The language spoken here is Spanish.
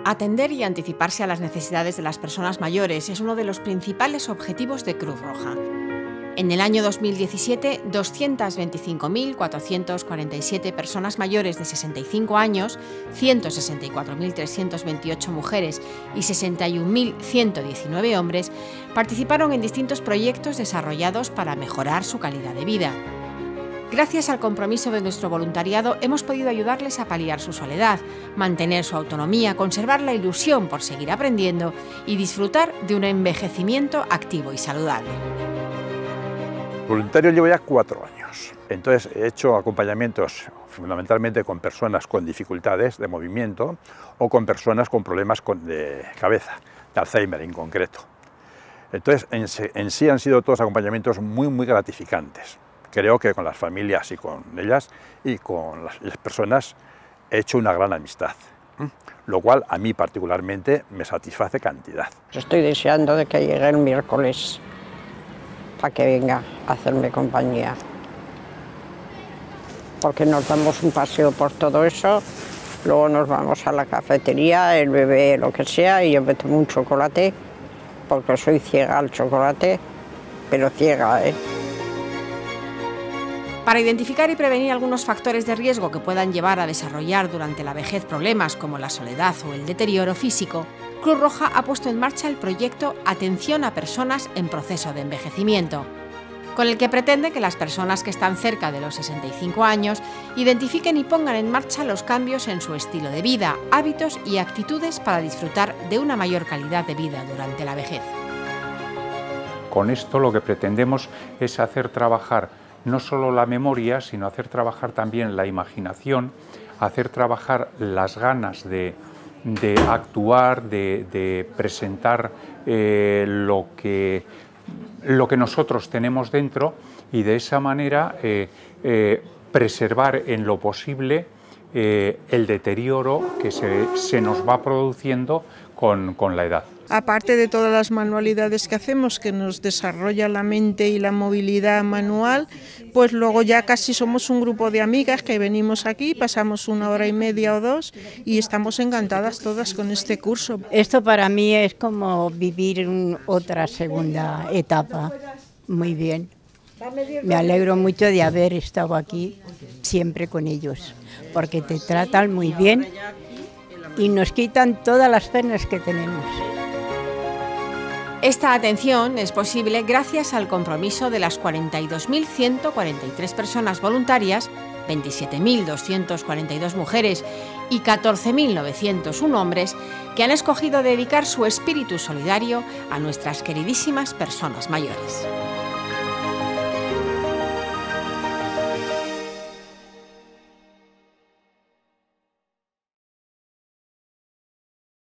Atender y anticiparse a las necesidades de las personas mayores es uno de los principales objetivos de Cruz Roja. En el año 2017, 225.447 personas mayores de 65 años, 164.328 mujeres y 61.119 hombres participaron en distintos proyectos desarrollados para mejorar su calidad de vida. Gracias al compromiso de nuestro voluntariado hemos podido ayudarles a paliar su soledad, mantener su autonomía, conservar la ilusión por seguir aprendiendo y disfrutar de un envejecimiento activo y saludable. Voluntario llevo ya 4 años, entonces he hecho acompañamientos fundamentalmente con personas con dificultades de movimiento o con personas con problemas de cabeza, de Alzheimer en concreto. Entonces en sí han sido todos acompañamientos muy gratificantes. Creo que con las familias y con ellas y con las personas he hecho una gran amistad, lo cual a mí particularmente me satisface cantidad. Estoy deseando de que llegue el miércoles para que venga a hacerme compañía, porque nos damos un paseo por todo eso, luego nos vamos a la cafetería, él bebe lo que sea y yo me tomo un chocolate, porque soy ciega al chocolate, pero ciega, ¿eh? Para identificar y prevenir algunos factores de riesgo que puedan llevar a desarrollar durante la vejez problemas como la soledad o el deterioro físico, Cruz Roja ha puesto en marcha el proyecto Atención a Personas en Proceso de Envejecimiento, con el que pretende que las personas que están cerca de los 65 años identifiquen y pongan en marcha los cambios en su estilo de vida, hábitos y actitudes para disfrutar de una mayor calidad de vida durante la vejez. Con esto lo que pretendemos es hacer trabajar no solo la memoria, sino hacer trabajar también la imaginación, hacer trabajar las ganas de actuar, de presentar lo que nosotros tenemos dentro y de esa manera preservar en lo posible el deterioro que se nos va produciendo con la edad. Aparte de todas las manualidades que hacemos, que nos desarrolla la mente y la movilidad manual, pues luego ya casi somos un grupo de amigas que venimos aquí, pasamos 1 hora y media o 2 y estamos encantadas todas con este curso. Esto para mí es como vivir otra segunda etapa, muy bien. Me alegro mucho de haber estado aquí siempre con ellos, porque te tratan muy bien y nos quitan todas las penas que tenemos. Esta atención es posible gracias al compromiso de las 42.143 personas voluntarias, 27.242 mujeres y 14.901 hombres que han escogido dedicar su espíritu solidario a nuestras queridísimas personas mayores.